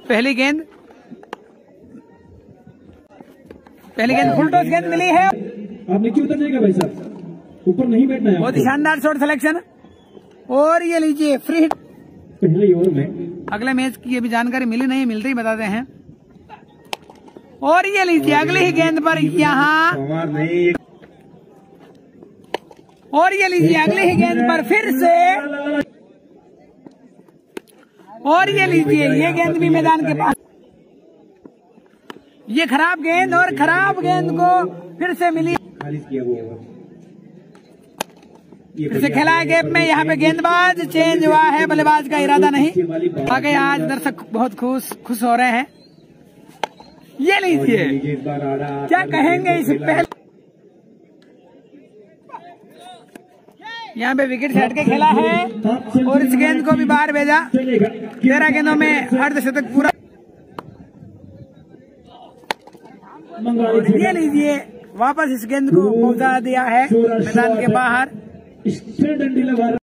पहली गेंद full toss गेंद मिली है। आप नीचे उतर जाएगा भाई साहब, ऊपर नहीं बैठना है। बहुत ही शानदार शॉट सिलेक्शन। और ये लीजिए फ्री हिट। पहले ओवर में अगले मैच की अभी जानकारी मिली नहीं, मिल रही बताते हैं। और ये लीजिए अगली ही गेंद पर यहाँ, और ये लीजिए अगली ही गेंद पर फिर से, और ये लीजिए ये गेंद भी मैदान के पास। ये खराब गेंद, और खराब गेंद को फिर से मिली, फिर से खेला है गैप में। यहाँ पे गेंदबाज चेंज हुआ है, बल्लेबाज का इरादा नहीं। आगे आज दर्शक बहुत खुश हो रहे हैं। ये लीजिए क्या कहेंगे इस पहले, यहाँ पे विकेट सेट के खेला है और इस गेंद को भी बाहर भेजा। 13 गेंदों में अर्धशतक पूरा। ये लीजिए वापस इस गेंद को पहुंचा दिया है मैदान के बाहर।